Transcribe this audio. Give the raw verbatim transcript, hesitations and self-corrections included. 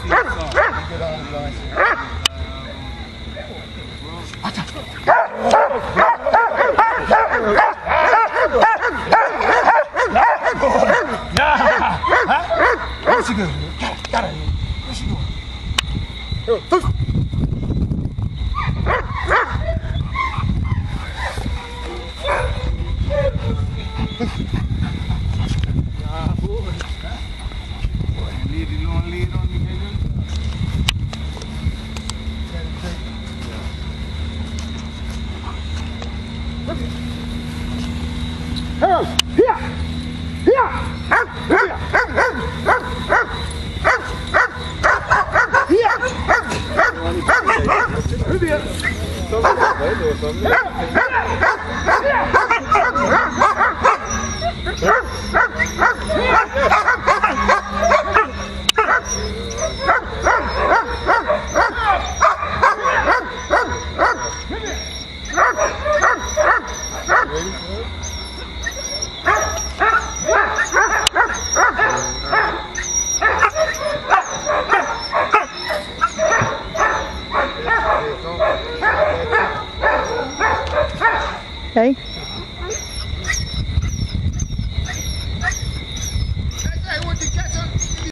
Where's she going? Got, got her. Where's she going? Ah, boy. Lead, you want to lead on me, baby? Hey, here! Here! Okay.